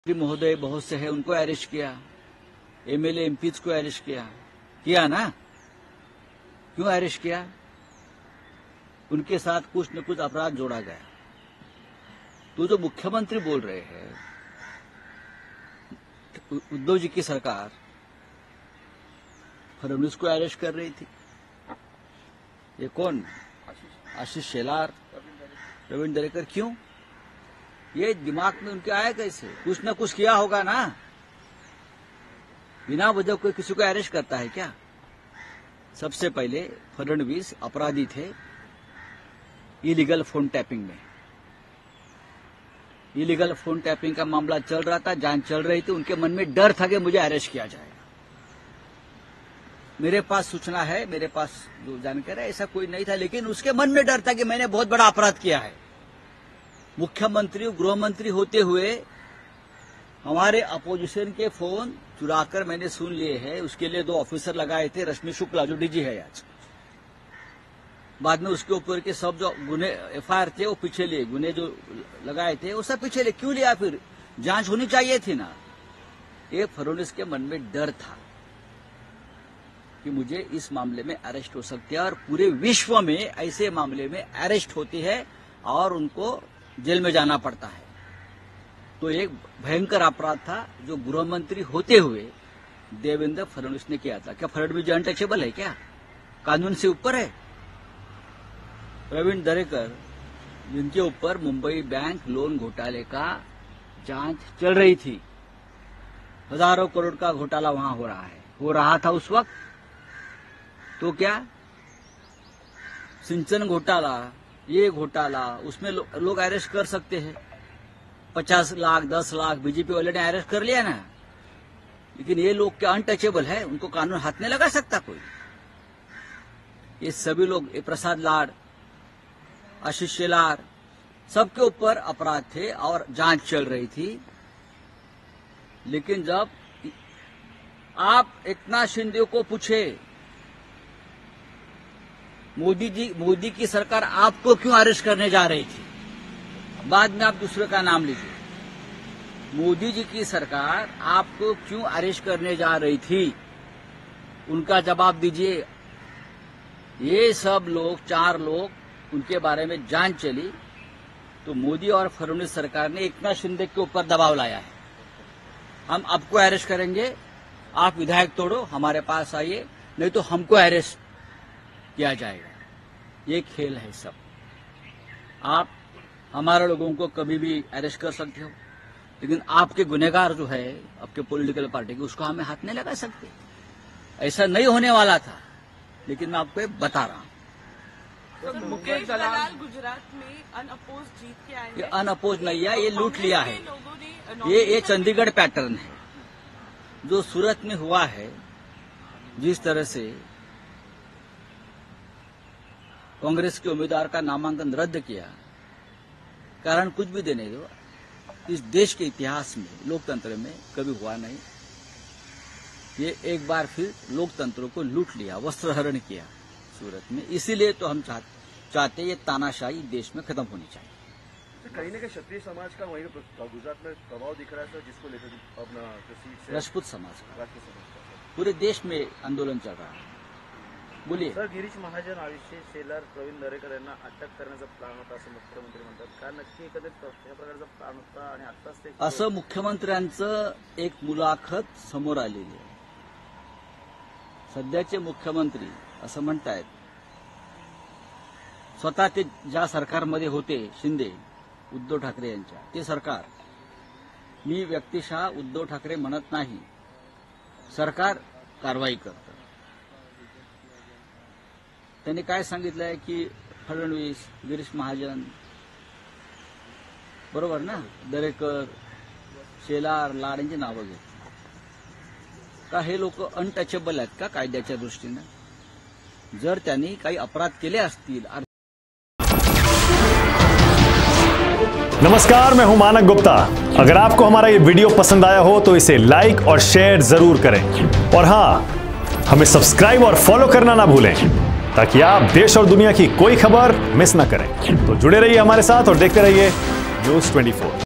महोदय बहुत से हैं, उनको अरेस्ट किया, एमएलए एमपीज को अरेस्ट किया ना? क्यों अरेस्ट किया? उनके साथ कुछ न कुछ अपराध जोड़ा गया। तो जो मुख्यमंत्री बोल रहे हैं, उद्धव जी की सरकार फडणवीस को अरेस्ट कर रही थी। ये कौन? आशीष शेलार, प्रवीण दरेकर। क्यों? ये दिमाग में उनके आया कैसे? कुछ न कुछ किया होगा ना। बिना वजह कोई किसी को अरेस्ट करता है क्या? सबसे पहले फडणवीस अपराधी थे इलीगल फोन टैपिंग में। इलीगल फोन टैपिंग का मामला चल रहा था, जांच चल रही थी। उनके मन में डर था कि मुझे अरेस्ट किया जाएगा। मेरे पास सूचना है, मेरे पास जो जानकारी है, ऐसा कोई नहीं था, लेकिन उसके मन में डर था कि मैंने बहुत बड़ा अपराध किया है। मुख्यमंत्री, गृह मंत्री होते हुए हमारे अपोजिशन के फोन चुराकर मैंने सुन लिए हैं। उसके लिए 2 ऑफिसर लगाए थे, रश्मि शुक्ला जो डीजी है आज। बाद में उसके ऊपर के सब जो गुने एफआईआर थे वो पीछे लिए, गुने जो लगाए थे वो सब पीछे लिए। क्यों लिया? फिर जांच होनी चाहिए थी ना। ये फडणवीस के मन में डर था कि मुझे इस मामले में अरेस्ट हो सकती है, और पूरे विश्व में ऐसे मामले में अरेस्ट होती है और उनको जेल में जाना पड़ता है। तो एक भयंकर अपराध था जो गृह मंत्री होते हुए देवेंद्र फडणवीस ने किया था। क्या फडणवीस जी अनटचेबल है क्या? कानून से ऊपर है? प्रवीण दरेकर, जिनके ऊपर मुंबई बैंक लोन घोटाले का जांच चल रही थी, हजारों करोड़ का घोटाला वहां हो रहा था उस वक्त। तो क्या सिंचन घोटाला, ये घोटाला, उसमें लोग अरेस्ट कर सकते हैं। 50 लाख 10 लाख बीजेपी वाले ने अरेस्ट कर लिया ना। लेकिन ये लोग क्या अनटचेबल है? उनको कानून हाथ नहीं लगा सकता कोई। ये सभी लोग, ये प्रसाद लाड, आशीष शेलार, सबके ऊपर अपराध थे और जांच चल रही थी। लेकिन जब आप एकनाथ शिंदे को पूछे, मोदी की सरकार आपको क्यों अरेस्ट करने जा रही थी, बाद में आप दूसरे का नाम लीजिए। मोदी जी की सरकार आपको क्यों अरेस्ट करने जा रही थी, उनका जवाब दीजिए। ये सब लोग, 4 लोग, उनके बारे में जांच चली तो मोदी और फडणवीस सरकार ने एकनाथ शिंदे के ऊपर दबाव लाया है। हम आपको अरेस्ट करेंगे, आप विधायक तोड़ो, हमारे पास आइए, नहीं तो हमको अरेस्ट किया जाएगा। ये खेल है सब। आप हमारे लोगों को कभी भी अरेस्ट कर सकते हो, लेकिन आपके गुनहगार जो है आपके पॉलिटिकल पार्टी के, उसको हमें हाथ नहीं लगा सकते। ऐसा नहीं होने वाला था, लेकिन मैं आपको बता रहा हूं। मुकेश दलाल गुजरात में अनअपोज जीत के आए हैं। ये अनअपोज नहीं है, ये लूट लिया है। ये चंडीगढ़ पैटर्न है जो सूरत में हुआ है। जिस तरह से कांग्रेस के उम्मीदवार का नामांकन रद्द किया, कारण कुछ भी देने दो, इस देश के इतिहास में, लोकतंत्र में कभी हुआ नहीं। ये एक बार फिर लोकतंत्र को लूट लिया, वस्त्रहरण किया सूरत में। इसीलिए तो हम चाहते ये तानाशाही देश में खत्म होनी चाहिए। कहीं न कहीं क्षत्रिय समाज का वहीं गुजरात में प्रभाव दिख रहा है सर, जिसको लेकर अपना सीट से राजपूत समाज का पूरे देश में आंदोलन चल रहा है। बोलिए सर, गिरीश महाजन, आशिष शेलार, प्रवीण दरेकर यांना अटक करण्याचा प्लॅन होता असं मुख्यमंत्री म्हणतात. का नक्की एकंदरीत या प्रकारचा प्लॅन होता आणि आताच ते असं मुख्यमंत्र्यांचं एक मुलाखत समोर आलेली आहे. सध्याचे मुख्यमंत्री असं म्हणतायत, स्वतः ते ज्या सरकारमध्ये होते, शिंदे, उद्धव ठाकरे यांच्या, ते सरकार, मी व्यक्तिशः उद्धव ठाकरे म्हणत नाही, सरकार कारवाई करतं. त्यांनी काय सांगितलंय की फडणवीस, गिरीश महाजन, बरोबर ना, दरेकर, शेलार, लाड यांची नावं घेत का? हे लोक अनटचेबल आहेत का कायद्याच्या दृष्टीने? जर त्यांनी काही अपराध केले असतील. नमस्कार, मैं हूं मानक गुप्ता। अगर आपको हमारा ये वीडियो पसंद आया हो तो इसे लाइक और शेयर जरूर करें, और हां, हमें सब्सक्राइब और फॉलो करना ना भूलें, ताकि आप देश और दुनिया की कोई खबर मिस ना करें। तो जुड़े रहिए हमारे साथ और देखते रहिए News 24।